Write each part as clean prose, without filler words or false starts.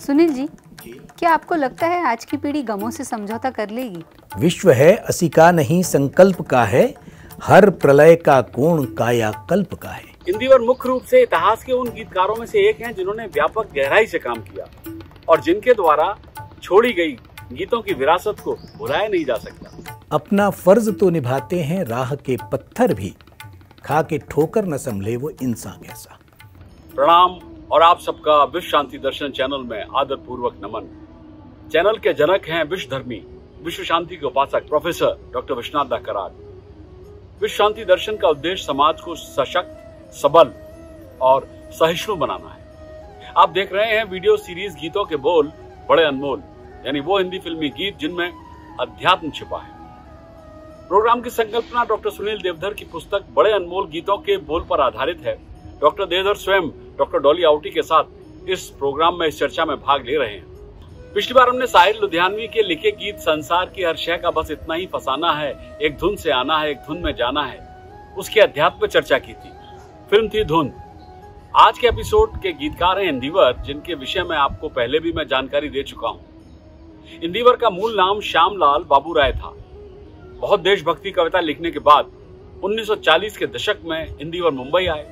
सुनील जी, क्या आपको लगता है आज की पीढ़ी गमों से समझौता कर लेगी? विश्व है असी का नहीं संकल्प का है, हर प्रलय का कोण कायाकल्प का है। इंदिवर मुख्य रूप से इतिहास के उन गीतकारों में से एक हैं जिन्होंने व्यापक गहराई से काम किया और जिनके द्वारा छोड़ी गई गीतों की विरासत को भुलाया नहीं जा सकता। अपना फर्ज तो निभाते हैं राह के पत्थर भी, खा के ठोकर न संभले वो इंसान कैसा। प्रणाम और आप सबका विश्व शांति दर्शन चैनल में आदर पूर्वक नमन। चैनल के जनक हैं विश्वधर्मी, विश्व शांति के उपासक प्रोफेसर डॉक्टर विश्वनाथ दा कराड। विश्व शांति दर्शन का उद्देश्य समाज को सशक्त, सबल और सहिष्णु बनाना है। आप देख रहे हैं वीडियो सीरीज गीतों के बोल बड़े अनमोल, यानी वो हिंदी फिल्मी गीत जिनमें अध्यात्म छिपा है। प्रोग्राम की संकल्पना डॉक्टर सुनील देवधर की पुस्तक बड़े अनमोल गीतों के बोल पर आधारित है। डॉक्टर देवधर स्वयं डॉक्टर डॉली आउटी के साथ इस प्रोग्राम में इस चर्चा में भाग ले रहे हैं। पिछली बार हमने साहिर लुधियानवी के लिखे गीत संसार की हर शय का बस इतना ही फसाना है, एक धुन से आना है, एक धुन में जाना है, उसके अध्यात्म पर चर्चा की थी। फिल्म थी धुन। आज के एपिसोड के गीतकार हैं इंदिवर, जिनके विषय में आपको पहले भी मैं जानकारी दे चुका हूं। इंदिवर का मूल नाम श्यामलाल बाबू राय था। बहुत देशभक्ति कविता लिखने के बाद 1940 के दशक में इंदिवर मुंबई आए।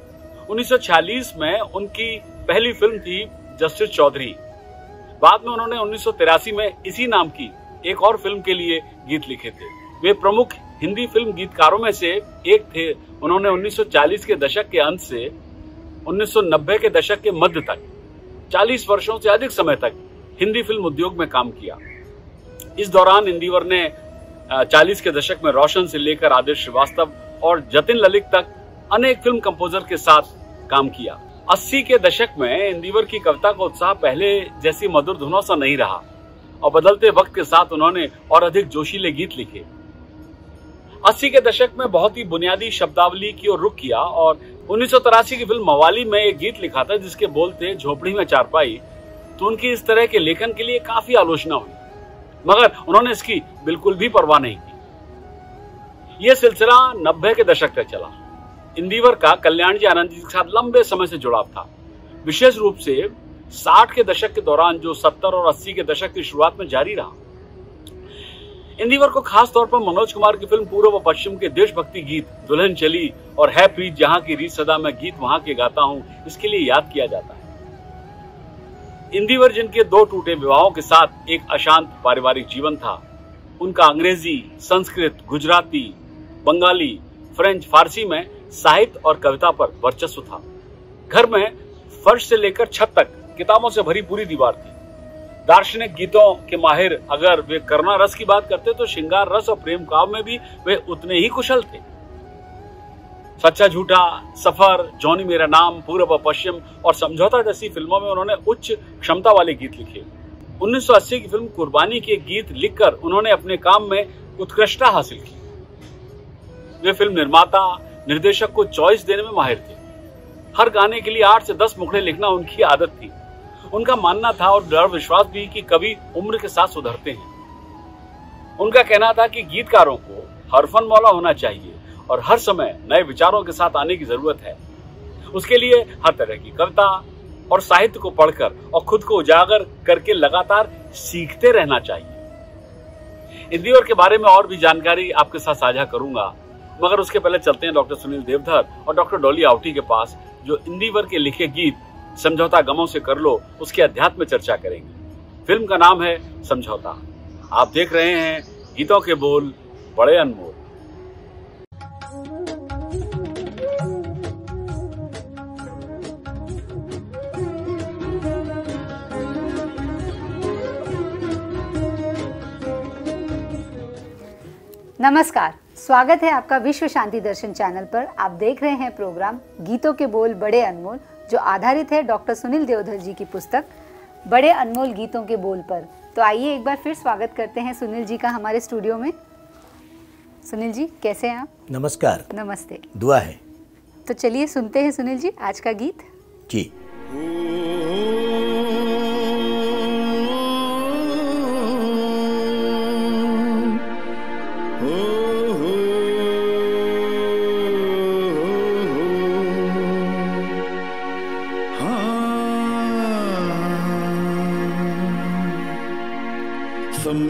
1946 में उनकी पहली फिल्म थी जस्टिस चौधरी। बाद में उन्होंने 1983 में इसी नाम की एक और फिल्म के लिए गीत लिखे थे। वे प्रमुख हिंदी फिल्म गीतकारों में से एक थे। उन्होंने 1940 के दशक के अंत से 1990 के दशक के मध्य तक 40 वर्षों से अधिक समय तक हिंदी फिल्म उद्योग में काम किया। इस दौरान इंदिवर ने 40 के दशक में रोशन से लेकर आदित्य श्रीवास्तव और जतिन ललित तक अनेक फिल्म कंपोजर के साथ काम किया। 80 के दशक में इंदिवर की कविता का उत्साह पहले जैसी मधुर धुनों सा नहीं रहा और बदलते वक्त के साथ उन्होंने और अधिक जोशीले गीत लिखे। 80 के दशक में बहुत ही बुनियादी शब्दावली की ओर रुख किया और 1983 की फिल्म मवाली में एक गीत लिखा था जिसके बोल थे झोपड़ी में चारपाई। तो उनकी इस तरह के लेखन के लिए काफी आलोचना हुई, मगर उन्होंने इसकी बिल्कुल भी परवाह नहीं की। यह सिलसिला 90 के दशक तक चला। इंदिवर का कल्याण जी आनंद जी के साथ लंबे समय से जुड़ाव था, विशेष रूप से 60 के दशक के दौरान, जो 70 और 80 के दशक की शुरुआत में जारी रहा। इंदिवर को खास तौर पर मनोज कुमार की फिल्म पूर्व व पश्चिम के देशभक्ति गीत दुल्हन चली और है प्रीत जहां की रीत सदा मैं गीत वहां के गाता हूं, इसके लिए याद किया जाता है। इंदिवर, जिनके 2 टूटे विवाहों के साथ एक अशांत पारिवारिक जीवन था, उनका अंग्रेजी, संस्कृत, गुजराती, बंगाली, फ्रेंच, फारसी में साहित्य और कविता पर वर्चस्व था। घर में फर्श से लेकर छत तक किताबों से भरी पूरी दीवार थी। दार्शनिक गीतों के माहिर अगर वे करुणा रस की बात करते तो श्रृंगार रस और प्रेम काव्य में भी वे उतने ही कुशल थे। सच्चा झूठा, सफर, जॉनी मेरा नाम, पूर्व व पश्चिम और समझौता जैसी फिल्मों में उन्होंने उच्च क्षमता वाले गीत लिखे। 1980 की फिल्म कुर्बानी के गीत लिखकर उन्होंने अपने काम में उत्कृष्टता हासिल की। वे फिल्म निर्माता, निर्देशक को चॉइस देने में माहिर थे। हर गाने के लिए 8 से 10 मुखड़े लिखना उनकी आदत थी। उनका मानना था और दृढ़ विश्वास भी कि कवि उम्र के साथ सुधरते हैं। उनका कहना था कि गीतकारों को हरफन मौला होना चाहिए और हर समय नए विचारों के साथ आने की जरूरत है। उसके लिए हर तरह की कविता और साहित्य को पढ़कर और खुद को उजागर करके लगातार सीखते रहना चाहिए। इंदिवर के बारे में और भी जानकारी आपके साथ साझा करूंगा, मगर उसके पहले चलते हैं डॉक्टर सुनील देवधर और डॉक्टर डॉली आउटी के पास, जो इंदिवर के लिखे गीत समझौता गमों से कर लो उसके अध्यात्म में चर्चा करेंगे। फिल्म का नाम है समझौता। आप देख रहे हैं गीतों के बोल बड़े अनमोल। नमस्कार, स्वागत है आपका विश्व शांति दर्शन चैनल पर। आप देख रहे हैं प्रोग्राम गीतों के बोल बड़े अनमोल, जो आधारित है डॉक्टर सुनील देवधर जी की पुस्तक बड़े अनमोल गीतों के बोल पर। तो आइए एक बार फिर स्वागत करते हैं सुनील जी का हमारे स्टूडियो में। सुनील जी, कैसे हैं आप? नमस्कार। नमस्ते। दुआ है। तो चलिए सुनते हैं सुनील जी आज का गीत। जी।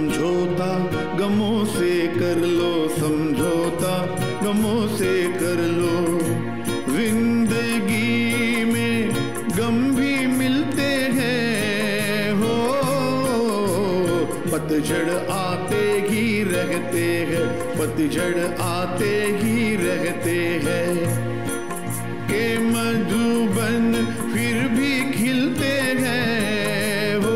समझौता गमों से कर लो, समझौता गमों से कर लो। जिंदगी में गम भी मिलते हैं हो, पतझड़ आते ही रहते हैं, पतझड़ आते ही रहते हैं। के मधुबन फिर भी खिलते हैं हो,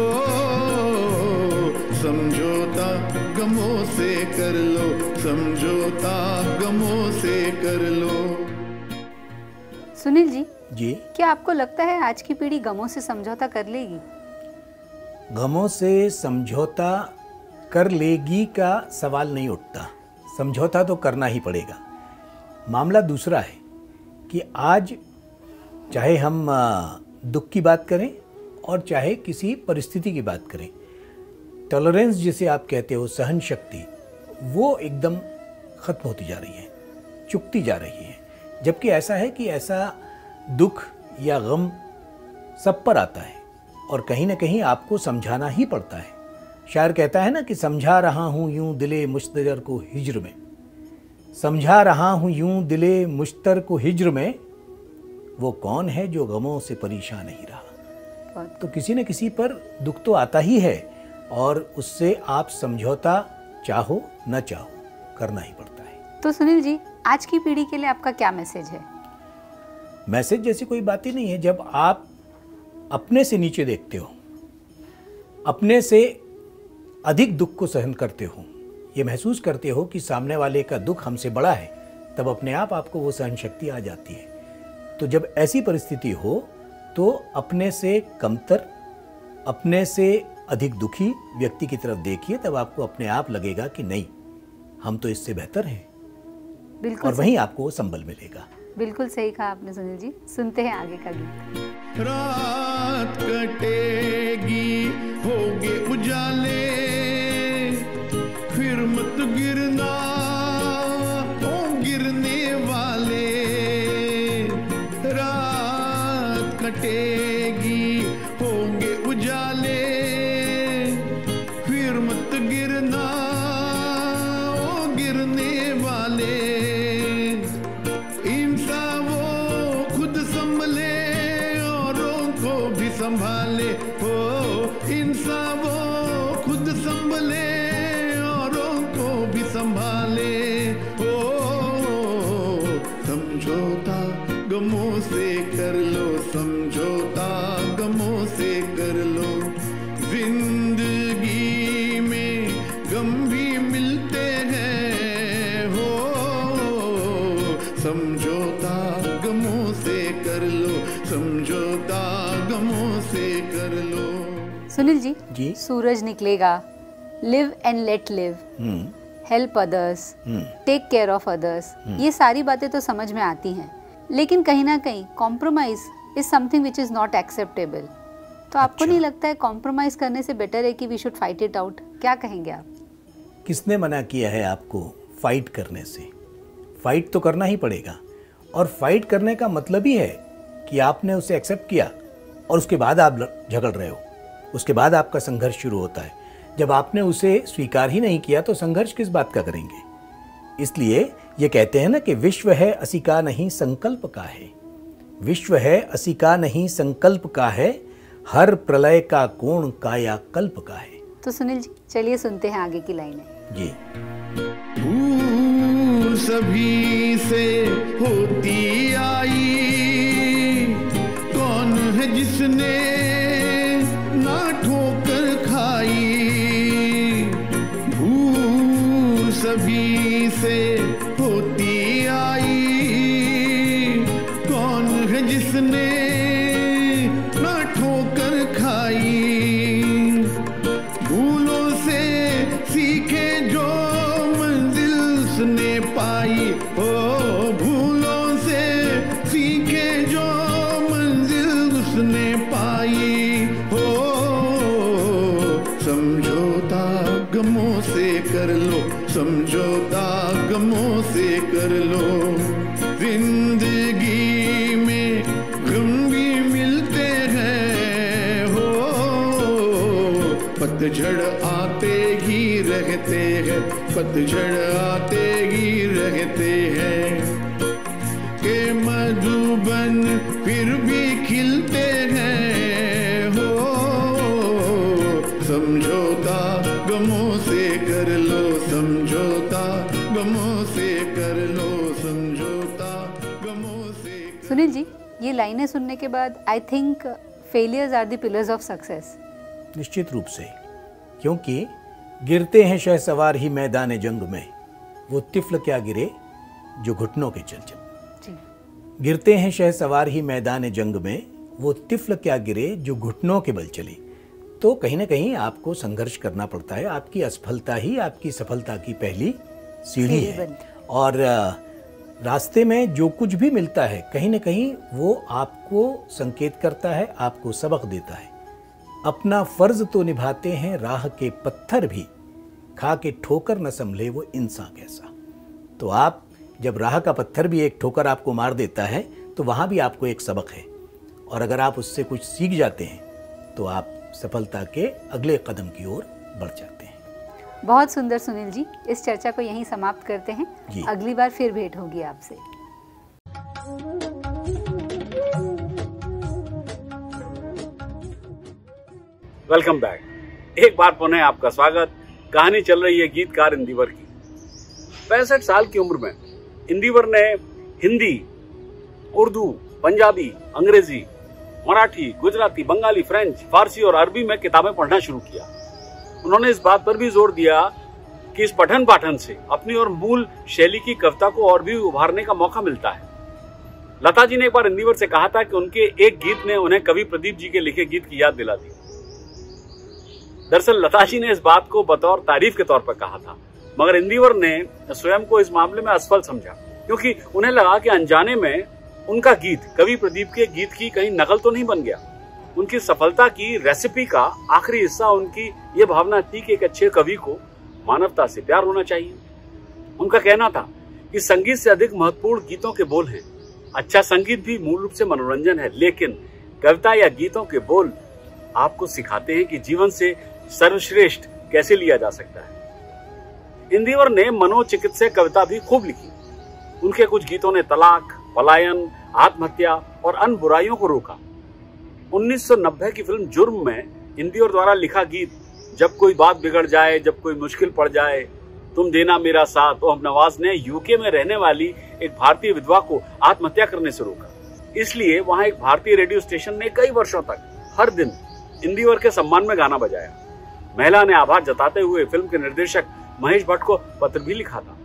समझौता गमों से कर लो, समझौता गमों से कर लो। सुनील जी, क्या आपको लगता है आज की पीढ़ी गमों से समझौता कर लेगी? गमों से समझौता कर लेगी का सवाल नहीं उठता, समझौता तो करना ही पड़ेगा। मामला दूसरा है कि आज चाहे हम दुख की बात करें और चाहे किसी परिस्थिति की बात करें, टॉलरेंस जिसे आप कहते हो, सहन शक्ति, वो एकदम खत्म होती जा रही है, चुकती जा रही है। जबकि ऐसा है कि ऐसा दुख या गम सब पर आता है और कहीं ना कहीं आपको समझाना ही पड़ता है। शायर कहता है ना कि समझा रहा हूँ यूं दिले मुश्तर को हिज्र में, समझा रहा हूँ यूं दिले मुश्तर को हिज्र में, वो कौन है जो गमों से परेशान नहीं रहा। तो किसी न किसी पर दुख तो आता ही है और उससे आप समझौता चाहो न चाहो करना ही पड़ता है। तो सुनील जी, आज की पीढ़ी के लिए आपका क्या मैसेज है? मैसेज जैसी कोई बात ही नहीं है। जब आप अपने से नीचे देखते हो, अपने से अधिक दुख को सहन करते हो, ये महसूस करते हो कि सामने वाले का दुख हमसे बड़ा है, तब अपने आप आपको वो सहन शक्ति आ जाती है। तो जब ऐसी परिस्थिति हो तो अपने से कमतर, अपने से अधिक दुखी व्यक्ति की तरफ देखिए, तब आपको अपने आप लगेगा कि नहीं, हम तो इससे बेहतर हैं। बिल्कुल, और वहीं आपको वो संबल मिलेगा। बिल्कुल सही कहा आपने सुनील जी। सुनते हैं आगे का गीत। रात कटेगी होगे उजाले, फिर मत गिरना ओ गिरने वाले। रात कटेगी होगे उजाले, फिर मत गिरना ओ गिरने वाले। इंसान वो खुद संभले औरों को भी संभाले हो, इंसान वो खुद संभले औरों को भी संभाले हो। समझौता गमों से कर लो, समझौता गमों से कर लो। जिंदगी में गम भी मिलते हैं हो, समझौता गमों से कर लो, समझौता गमों से कर लो। सुनील जी, जी, सूरज निकलेगा, live and let live, help others, take care of others, ये सारी बातें तो समझ में आती हैं, लेकिन कहीं ना कहीं compromise is something which is not acceptable. तो आपको नहीं लगता है कॉम्प्रोमाइज करने से बेटर है कि we should fight it out? क्या कहेंगे आप? किसने मना किया है आपको फाइट करने से? फाइट तो करना ही पड़ेगा, और फाइट करने का मतलब ही है कि आपने उसे एक्सेप्ट किया और उसके बाद आप झगड़ रहे हो, उसके बाद आपका संघर्ष शुरू होता है। जब आपने उसे स्वीकार ही नहीं किया तो संघर्ष किस बात का करेंगे? इसलिए ये कहते हैं ना कि विश्व है असी का नहीं संकल्प का है, विश्व है असी का नहीं संकल्प का है, हर प्रलय का कोण काया कल्प का है। तो सुनील जी, चलिए सुनते हैं आगे की लाइनें। जी। भूल सभी से होती आई, कौन है जिसने ना ठोकर खाई। भूल सभी से होती आई, कौन है जिसने ना ठोकर खाई। भूलों से सीखे जो मंजिल उसने पाई, ओ भूलों से सीखे जो मंजिल उसने पाई हो। समझौता गमों से कर लो, समझौता गमों से कर लो। जिंदगी में गम भी मिलते हैं हो, पतझड़ आते ही रहते हैं, पतझड़ आते ही रहते हैं। के मधुबन फिर भी खिलते हैं, हो समझौता गमों से कर लो, समझौता गमों से कर लो, समझौता गमों से। सुनील जी, ये लाइनें सुनने के बाद I think failures are the pillars of success. निश्चित रूप से, क्योंकि गिरते हैं शहसवार ही मैदान जंग में, वो तिफल क्या गिरे जो घुटनों के चल चल। गिरते हैं शहसवार ही मैदान जंग में, वो तिफल क्या गिरे जो घुटनों के बल चले। तो कहीं ना कहीं आपको संघर्ष करना पड़ता है। आपकी असफलता ही आपकी सफलता की पहली सीढ़ी है। और रास्ते में जो कुछ भी मिलता है कहीं ना कहीं वो आपको संकेत करता है, आपको सबक देता है। अपना फर्ज तो निभाते हैं राह के पत्थर भी, खा के ठोकर न संभले वो इंसान कैसा। तो आप जब राह का पत्थर भी एक ठोकर आपको मार देता है तो वहाँ भी आपको एक सबक है, और अगर आप उससे कुछ सीख जाते हैं तो आप सफलता के अगले कदम की ओर बढ़ जाते हैं। बहुत सुंदर सुनील जी, इस चर्चा को यहीं समाप्त करते हैं। अगली बार फिर भेंट होगी आपसे। Welcome back. एक बार पुनः आपका स्वागत। कहानी चल रही है गीतकार इंदिवर की। 65 साल की उम्र में इंदिवर ने हिंदी, उर्दू, पंजाबी, अंग्रेजी, मराठी, गुजराती, बंगाली, फ्रेंच, फारसी और अरबी में किताबें पढ़ना शुरू किया। उन्होंने इस बात पर भी जोर दिया कि इस पठन पाठन से अपनी और मूल शैली की कविता को और भी उभारने का मौका मिलता है। लता जी ने एक बार इंदिवर से कहा था कि उनके एक गीत ने उन्हें कवि प्रदीप जी के लिखे गीत की याद दिला दी। दरअसल लता जी ने इस बात को बतौर तारीफ के तौर पर कहा था, मगर इंदिवर ने स्वयं को इस मामले में असफल समझा, क्योंकि उन्हें लगा कि अनजाने में उनका गीत कवि प्रदीप के गीत की कहीं नकल तो नहीं बन गया। उनकी सफलता की रेसिपी का आखिरी हिस्सा उनकी ये भावना थी कि एक अच्छे कवि को मानवता से प्यार होना चाहिए। उनका कहना था कि संगीत से अधिक महत्वपूर्ण गीतों के बोल हैं। अच्छा संगीत भी मूल रूप से मनोरंजन है, लेकिन कविता या गीतों के बोल आपको सिखाते हैं कि जीवन से सर्वश्रेष्ठ कैसे लिया जा सकता है। इंदिवर ने मनोचिकित्सक कविता भी खूब लिखी। उनके कुछ गीतों ने तलाक, पलायन, आत्महत्या और अन्य बुराइयों को रोका। 1990 की फिल्म जुर्म में इंदिवर द्वारा लिखा गीत जब कोई बात बिगड़ जाए, जब कोई मुश्किल पड़ जाए, तुम देना मेरा साथ, ओम नवाज ने यूके में रहने वाली एक भारतीय विधवा को आत्महत्या करने से रोका। इसलिए वहां एक भारतीय रेडियो स्टेशन ने कई वर्षों तक हर दिन इंदिवर के सम्मान में गाना बजाया। महिला ने आभार जताते हुए फिल्म के निर्देशक महेश भट्ट को पत्र भी लिखा था।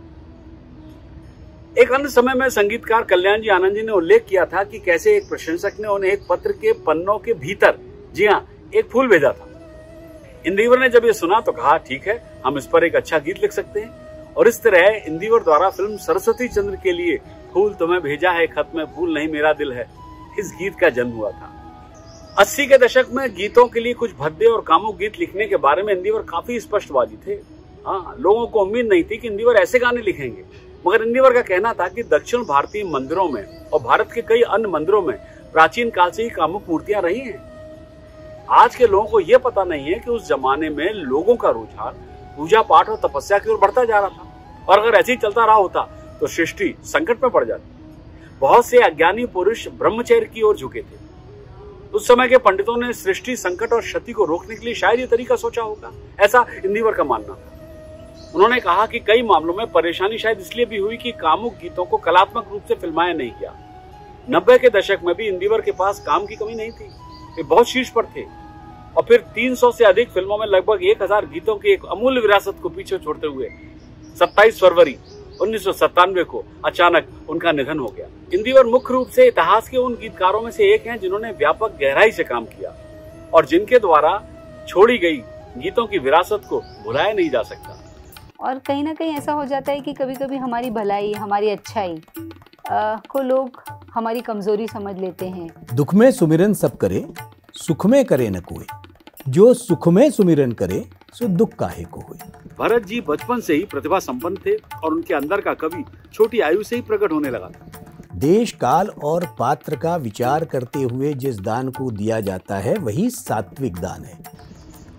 एक अन्य समय में संगीतकार कल्याण जी आनंद जी ने उल्लेख किया था कि कैसे एक प्रशंसक ने उन्हें एक पत्र के पन्नों के भीतर, जी हाँ, एक फूल भेजा था। इंदिवर ने जब ये सुना तो कहा, ठीक है, हम इस पर एक अच्छा गीत लिख सकते हैं। और इस तरह इंदिवर द्वारा फिल्म सरस्वती चंद्र के लिए फूल तुम्हें भेजा है, खत में फूल नहीं मेरा दिल है, इस गीत का जन्म हुआ था। 80 के दशक में गीतों के लिए कुछ भद्दे और कामुक गीत लिखने के बारे में इंदिवर काफी स्पष्टवादी थे। हाँ, लोगों को उम्मीद नहीं थी कि इंदिवर ऐसे गाने लिखेंगे, मगर इंदिवर का कहना था कि दक्षिण भारतीय मंदिरों में और भारत के कई अन्य मंदिरों में प्राचीन काल से ही कामुक मूर्तियां रही हैं। आज के लोगों को यह पता नहीं है कि उस जमाने में लोगों का रुझान पूजा पाठ और तपस्या की ओर बढ़ता जा रहा था, और अगर ऐसे ही चलता रहा होता तो सृष्टि संकट में पड़ जाती। बहुत से अज्ञानी पुरुष ब्रह्मचर्य की ओर झुके थे। उस समय के पंडितों ने सृष्टि संकट और क्षति को रोकने के लिए शायद ये तरीका सोचा होगा, ऐसा इंदिवर का मानना था। उन्होंने कहा कि कई मामलों में परेशानी शायद इसलिए भी हुई कि कामुक गीतों को कलात्मक रूप से फिल्माया नहीं गया। 90 के दशक में भी इंदिवर के पास काम की कमी नहीं थी, वे बहुत शीर्ष पर थे, और फिर 300 से अधिक फिल्मों में लगभग 1000 गीतों की एक अमूल्य विरासत को पीछे छोड़ते हुए 27 फरवरी 1997 को अचानक उनका निधन हो गया। इंदिवर मुख्य रूप से इतिहास के उन गीतकारों में से एक हैं जिन्होंने व्यापक गहराई से काम किया और जिनके द्वारा छोड़ी गई गीतों की विरासत को भुलाया नहीं जा सकता। और कहीं ना कहीं ऐसा हो जाता है कि कभी कभी हमारी भलाई, हमारी अच्छाई को लोग हमारी कमजोरी समझ लेते हैं। दुख में सुमिरन सब करे, सुख में करे न कोई, जो सुख में सुमिरन करे सो दुख काहे को होए। भरत जी बचपन से ही प्रतिभा संपन्न थे और उनके अंदर का कवि छोटी आयु से ही प्रकट होने लगा था। देश, काल और पात्र का विचार करते हुए जिस दान को दिया जाता है वही सात्विक दान है।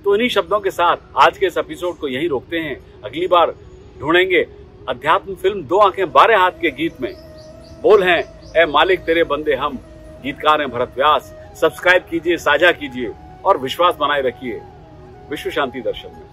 तो इन्हीं शब्दों के साथ आज के इस एपिसोड को यहीं रोकते हैं। अगली बार ढूंढेंगे अध्यात्म फिल्म दो आंखें बारह हाथ के गीत में बोल हैं ए मालिक तेरे बंदे हम। गीतकार हैं भरत व्यास। सब्सक्राइब कीजिए, साझा कीजिए और विश्वास बनाए रखिए विश्व शांति दर्शन में।